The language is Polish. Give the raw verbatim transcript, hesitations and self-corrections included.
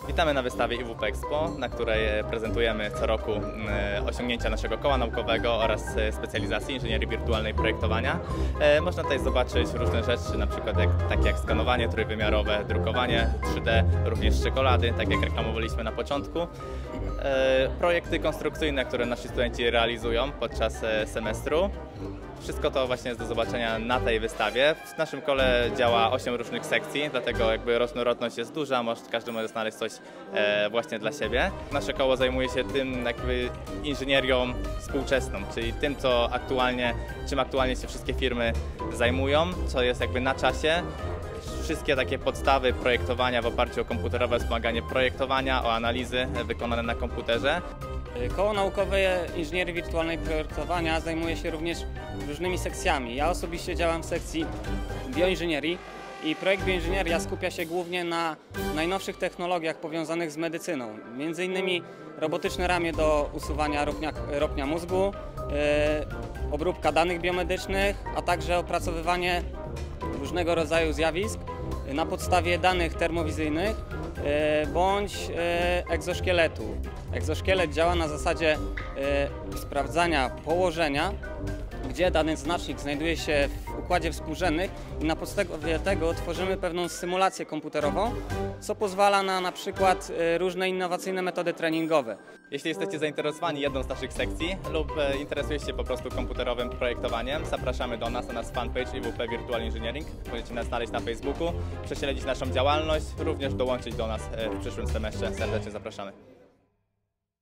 Witamy na wystawie I W P Expo, na której prezentujemy co roku osiągnięcia naszego koła naukowego oraz specjalizacji inżynierii wirtualnej i projektowania. Można tutaj zobaczyć różne rzeczy, na przykład jak, takie jak skanowanie trójwymiarowe, drukowanie trzy D, również czekolady, tak jak reklamowaliśmy na początku. Projekty konstrukcyjne, które nasi studenci realizują podczas semestru. Wszystko to właśnie jest do zobaczenia na tej wystawie. W naszym kole działa osiem różnych sekcji, dlatego jakby różnorodność jest duża, może, każdy może znaleźć coś e, właśnie dla siebie. Nasze koło zajmuje się tym jakby inżynierią współczesną, czyli tym, co aktualnie, czym aktualnie się wszystkie firmy zajmują, co jest jakby na czasie. Wszystkie takie podstawy projektowania w oparciu o komputerowe wspomaganie projektowania, o analizy wykonane na komputerze. Koło naukowe inżynierii wirtualnej i projektowania zajmuje się również różnymi sekcjami. Ja osobiście działam w sekcji bioinżynierii i projekt bioinżynieria skupia się głównie na najnowszych technologiach powiązanych z medycyną. Między innymi robotyczne ramię do usuwania ropnia, ropnia mózgu, yy, obróbka danych biomedycznych, a także opracowywanie różnego rodzaju zjawisk na podstawie danych termowizyjnych bądź egzoszkieletu. Egzoszkielet działa na zasadzie sprawdzania położenia, gdzie dany znacznik znajduje się w układzie współrzędnych i na podstawie tego tworzymy pewną symulację komputerową, co pozwala na na przykład różne innowacyjne metody treningowe. Jeśli jesteście zainteresowani jedną z naszych sekcji lub interesujecie się po prostu komputerowym projektowaniem, zapraszamy do nas na nasz fanpage I W P Virtual Engineering. Możecie nas znaleźć na Facebooku, prześledzić naszą działalność, również dołączyć do nas w przyszłym semestrze. Serdecznie zapraszamy.